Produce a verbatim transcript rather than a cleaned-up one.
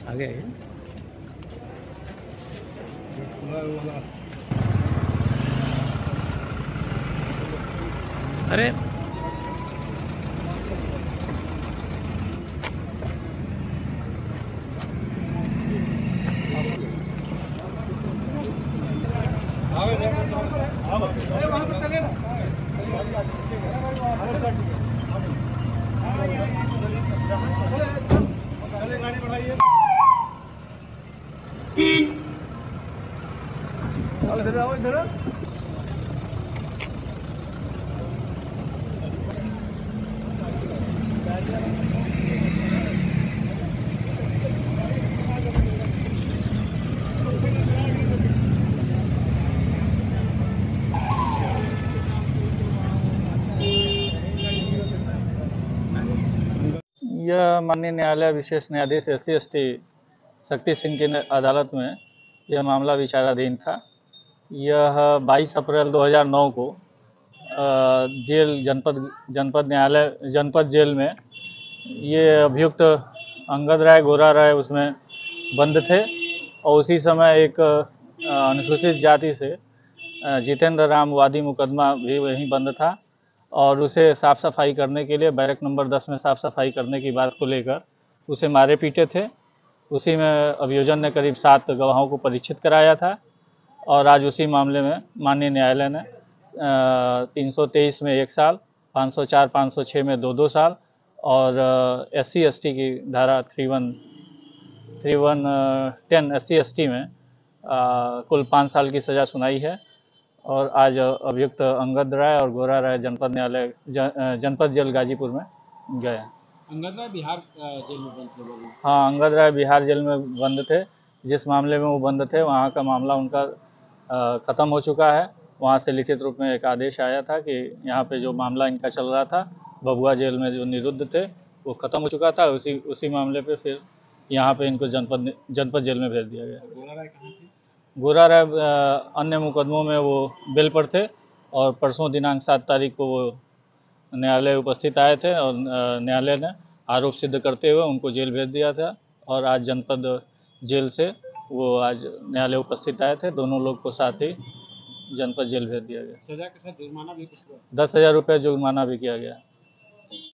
आगे आइए। अरे गाड़ी बढ़ाइए। इधर आओ, इधर यह माननीय न्यायालय विशेष न्यायाधीश S C S T Shakti Singh की अदालत में यह मामला विचाराधीन था। यह बाईस अप्रैल दो हज़ार नौ को जेल जनपद जनपद न्यायालय जनपद जेल में ये अभियुक्त अंगद राय गोरा राय उसमें बंद थे और उसी समय एक अनुसूचित जाति से जितेंद्र राम वादी मुकदमा भी वहीं बंद था और उसे साफ़ सफाई करने के लिए बैरक नंबर दस में साफ़ सफाई करने की बात को लेकर उसे मारे पीटे थे। उसी में अभियोजन ने करीब सात गवाहों को परीक्षित कराया था और आज उसी मामले में माननीय न्यायालय ने तीन सौ तेईस में एक साल, पाँच सौ चार पाँच सौ छः में दो दो साल और एस सी एस टी की धारा three one three one ten S C S T में आ, कुल पाँच साल की सज़ा सुनाई है। और आज अभियुक्त अंगद राय और गोरा राय जनपद न्यायालय जनपद जेल गाजीपुर में गए। अंगद राय बिहार जेल में बंद थे। हाँ, अंगद राय बिहार जेल में बंद थे। जिस मामले में वो बंद थे वहाँ का मामला उनका ख़त्म हो चुका है। वहाँ से लिखित रूप में एक आदेश आया था कि यहाँ पे जो मामला इनका चल रहा था भभुआ जेल में जो निरुद्ध थे वो ख़त्म हो चुका था। उसी उसी मामले पे फिर यहाँ पे इनको जनपद जनपद जेल में भेज दिया गया। गोरा राय कहाँ थे? गोरा राय अन्य मुकदमों में वो बेल पर थे और परसों दिनांक सात तारीख को वो न्यायालय उपस्थित आए थे और न्यायालय ने आरोप सिद्ध करते हुए उनको जेल भेज दिया था और आज जनपद जेल से वो आज न्यायालय उपस्थित आए थे। दोनों लोग को साथ ही जनपद जेल भेज दिया गया। सजा के साथ जुर्माना भी कुछ दस हज़ार रुपये जुर्माना भी किया गया।